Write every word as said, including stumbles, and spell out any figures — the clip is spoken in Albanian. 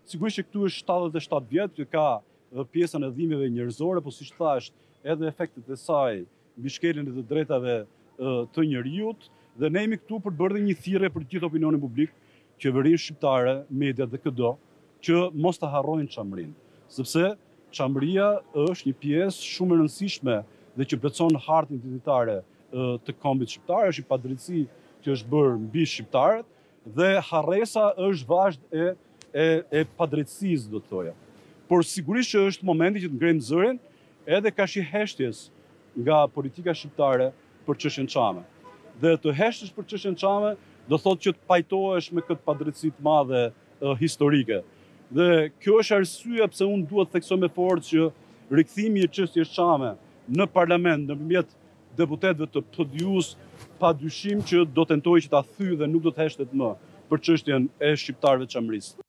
Sigurisht që këtu është shtatëdhjetë e shtatë vjet, që ka uh, pjesën e dhimbjeve njerëzore, po siç thash, edhe efektet e saj mbi shkeljen e të drejtave uh, të njerëzit, dhe ne jemi këtu për të bërë një thirrje për gjithë opinionin publik, qeverinë shqiptare, mediat dhe çdo, që mos të harrojnë Çamrinë, sepse Çamria është një pjesë shumë e rëndësishme dhe që plotson hartën identitare uh, të kombit shqiptar, është një padrejtësi që është bërë mbi shqiptarët, dhe harresa është vazhd e e, e padrejtësisë, do të thoja. Por sigurisht që është momenti që të ngrejmë zërin edhe ka shiheshtjes nga politika shqiptare për çështjen Çame. Dhe të heshtësh për çështjen Çame do thotë që të pajtohesh me këtë padrejtësi të madhe uh, historike. Dhe kjo është arsyeja pse unë duhet të theksoj me forcë që rikthimi i çështjes Çame në parlament nëpërmjet deputetëve të P D U-s padyshim që do tentojë që ta thyë dhe nuk do të heshtet më për çështjen e shqiptarëve të Çamrisë.